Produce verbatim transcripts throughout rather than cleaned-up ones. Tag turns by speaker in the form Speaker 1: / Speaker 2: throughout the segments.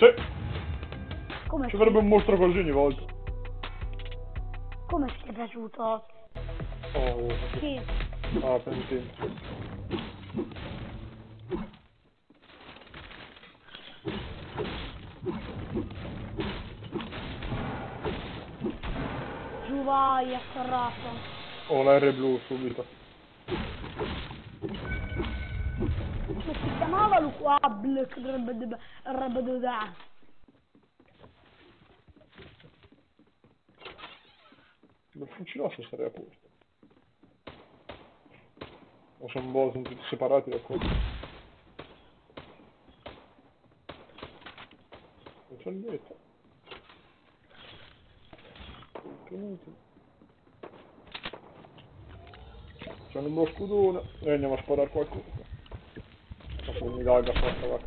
Speaker 1: Sì.
Speaker 2: Come
Speaker 1: Ci
Speaker 2: sì?
Speaker 1: vorrebbe un mostro così ogni volta.
Speaker 2: Come ti è piaciuto?
Speaker 1: Oh,
Speaker 2: Sì.
Speaker 1: ah, pensi.
Speaker 2: Giù vai, atterrato.
Speaker 1: Ho la R blu subito.
Speaker 2: Come si chiamava lui qua? Black Rabadada.
Speaker 1: Se funzionasse sarei a posto. O sono boh, sono tutti separati da qua. Non c'è niente. Complimenti. C'è un uno scudone e andiamo a sparare qualcuno. Dopo mi laga forza va.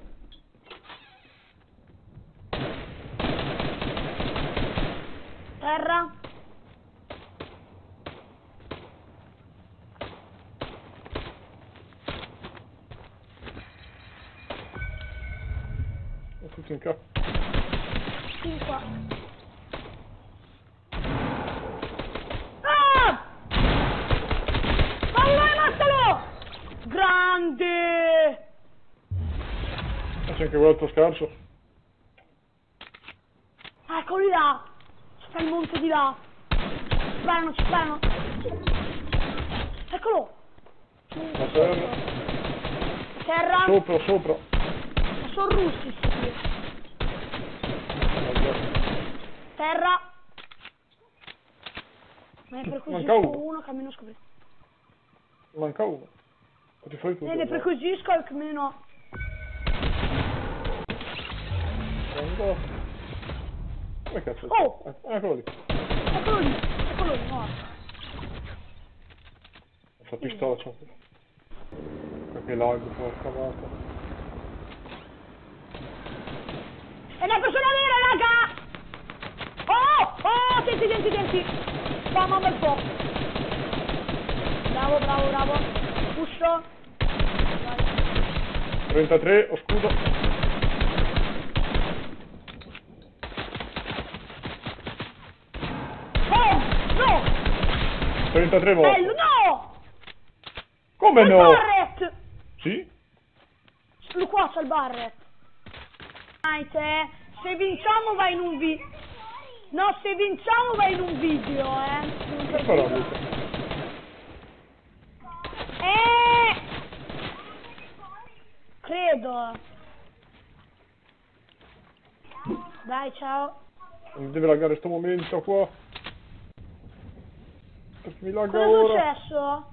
Speaker 2: Terra.
Speaker 1: È tutto in capo.
Speaker 2: Sì, qua. Ah! Vai, matalo! Grande!
Speaker 1: E c'è anche quell'altro scarso.
Speaker 2: Eccoli là! Sta il monte di là! Ci sparano, ci sparano! Eccolo!
Speaker 1: La terra.
Speaker 2: Terra!
Speaker 1: Sopra, sopra.
Speaker 2: Ma sono russi, sì. Terra! Me ne perquisisco
Speaker 1: Manca uno.
Speaker 2: uno che almeno scopri.
Speaker 1: Manca uno. Ti fai tutto.
Speaker 2: Me ne perquisisco almeno.
Speaker 1: Quando... Come cazzo?
Speaker 2: Oh!
Speaker 1: Eh, eccolo lì.
Speaker 2: Eccolo lì! Eccolo lì, no.
Speaker 1: Questa pistola c'è. Che lag, porca vacca.
Speaker 2: È una persona vera, raga! Oh! Oh! Senti, senti, senti! Spamma un bel po'. Bravo, bravo, bravo. Puscio. Vai.
Speaker 1: trentatré, ho scudo.
Speaker 2: Oh! No!
Speaker 1: trentatré volte.
Speaker 2: Bello, no!
Speaker 1: Come
Speaker 2: C'è il
Speaker 1: no?
Speaker 2: Barret!
Speaker 1: Sì?
Speaker 2: Lui qua c'è il Barret. Dai, te, se vinciamo vai in un video. No, se vinciamo vai in un video, eh.
Speaker 1: Che farà Luca?
Speaker 2: Eh! Credo. Dai, ciao.
Speaker 1: Non deve laggare sto momento qua. Perché mi lagga
Speaker 2: Cosa è
Speaker 1: ora.
Speaker 2: successo?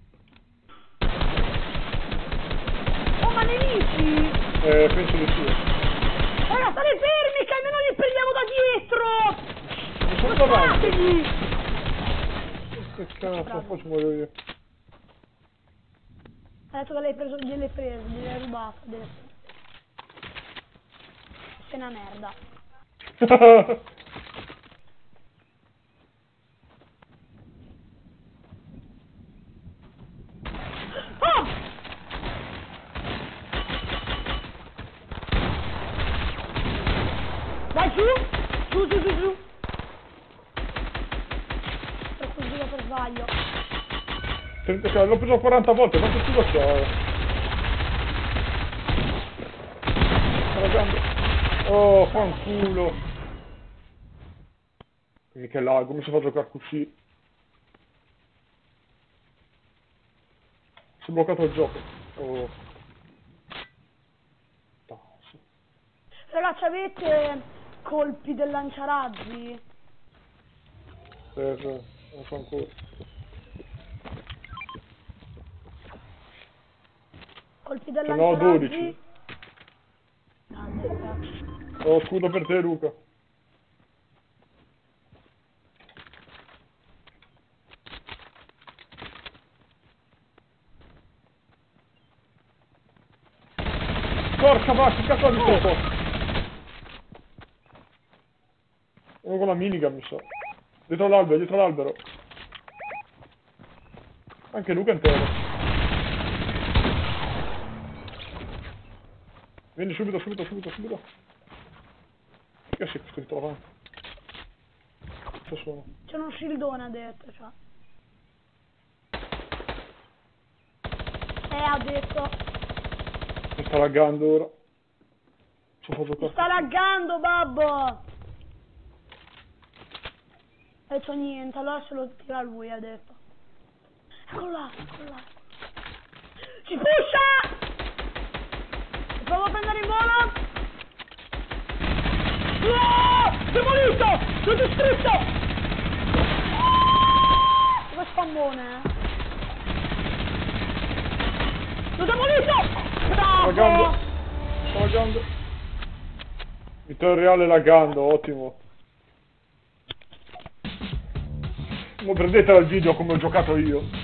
Speaker 2: Oh, ma nemici!
Speaker 1: Eh, penso di sì.
Speaker 2: Ora state fermi che almeno li prendiamo da dietro!
Speaker 1: Mi sono davanti.
Speaker 2: Spostate-li!
Speaker 1: Che cazzo, poi ci muoio io.
Speaker 2: Ha detto che l'hai preso, gliel'hai preso, gliel'hai rubato adesso. Sei una merda. Oh! Vai giù! Giù, giù, giù, giù! Per così per sbaglio.
Speaker 1: trenta, l'ho preso quaranta volte, quanto scudo c'ho? Sto laggando. Oh, fanculo. Che lag, come si fa a giocare così? Si è bloccato il gioco. Oh.
Speaker 2: Ragazzi, avete colpi del lanciarazzi?
Speaker 1: Per... non so ancora.
Speaker 2: Colpi del
Speaker 1: Ce n'ho
Speaker 2: lanciarazzi?
Speaker 1: dodici.
Speaker 2: Grande,
Speaker 1: Ho scudo per te, Luca. Porca vacca, che cazzo ha visto un po'? Uno con la minigun, mi sa. Dietro l'albero, dietro l'albero. Anche Luca è intero. Vieni subito, subito, subito, subito. Perché si è scritto avanti? Cosa sono?
Speaker 2: C'è uno shieldone, ha detto, cioè. Eh, ha detto.
Speaker 1: Mi sta laggando ora. Ci ho
Speaker 2: Mi
Speaker 1: fatto
Speaker 2: sta laggando, babbo! E c'ho niente, allora se lo tira lui, ha detto. Eccolo là, eccolo là. Ci pusha! Provo a prendere in volo. No! Demolito! L'ho distrutto! Dove spammone, eh? L'ho demolito!
Speaker 1: Sto laggando.
Speaker 2: Bravo!
Speaker 1: Sto laggando. Il tutorial laggando, ottimo. Ma prendetela il video come ho giocato io.